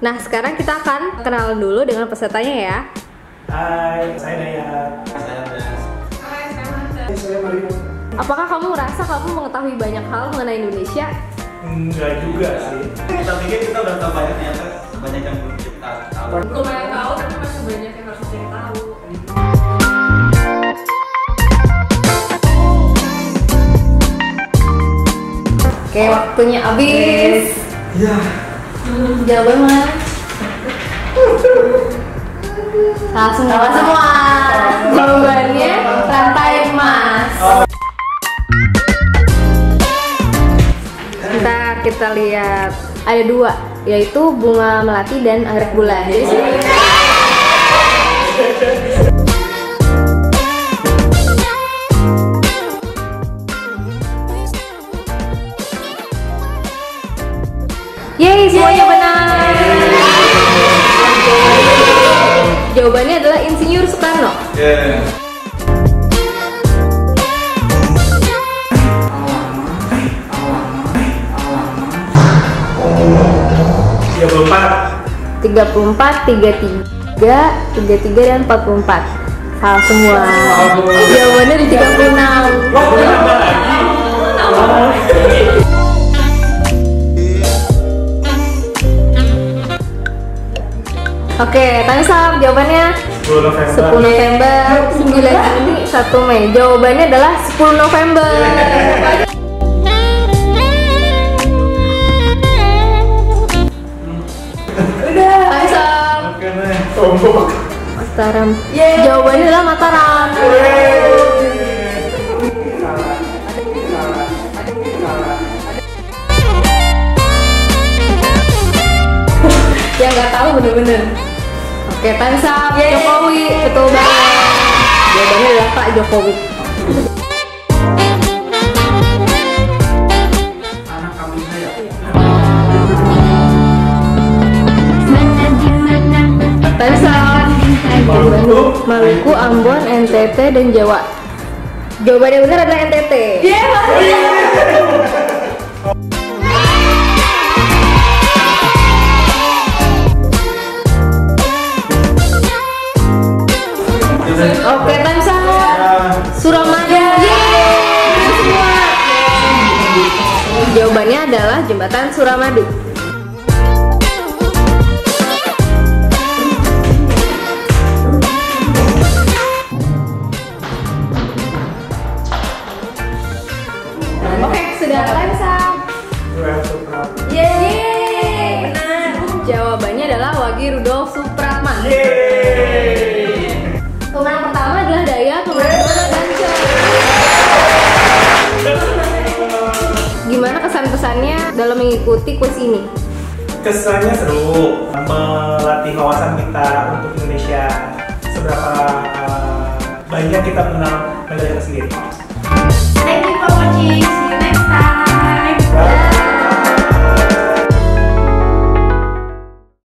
Nah, sekarang kita akan kenalan dulu dengan pesertanya ya. Hai, saya Dayat. Saya Bas. Hai, saya Mansa. Saya Mario. Apakah kamu merasa kamu mengetahui banyak hal mengenai Indonesia? Enggak juga sih. Kita pikir kita udah tahu banyak, ternyata banyak yang belum kita tahu. Belum banyak tahu, tapi masih banyak yang harus dicari tahu. Oke, waktunya habis. Ya. Jawaban mana? Salah semua. Jawabannya rantai emas. Ntar kita lihat ada dua, yaitu bunga melati dan anggrek bulan. Jadi sini. Yeay, semuanya benar. Jawabannya adalah Insinyur Soekarno. Ya, 34, 33, 33 dan 44. Salah semua. Jawabannya di 36. Oke, tanya Sam, jawabannya 10 November. 10 November, 9 Juni, 1 Mei. Jawabannya adalah 10 November. Udah. Tanya Sam. Oke, nih. Tombok. Mataram. Jawabannya adalah Mataram. Yang nggak tahu bener-bener. Oke, Tansap, Jokowi, betul banget. Jawabannya adalah Pak Jokowi. Anak kambing saya. Tansap, Maluku, Ambon, NTT, dan Jawa. Jawabannya benar adalah NTT. Oke, Tansap, Suramadu. Semua. Jawabannya adalah Jembatan Suramadu. Oke, sudah Tansap. Yeay, benar. Jawabannya adalah Wage Rudolf Supratman. Pemenang pertama adalah Daya, pemenang kedua adalah Ganca. Gimana kesan-pesannya dalam mengikuti kuis ini? Kesannya seru, melatih wawasan kita untuk Indonesia. Seberapa banyak kita mengenal negara kita sendiri. Thank you for watching.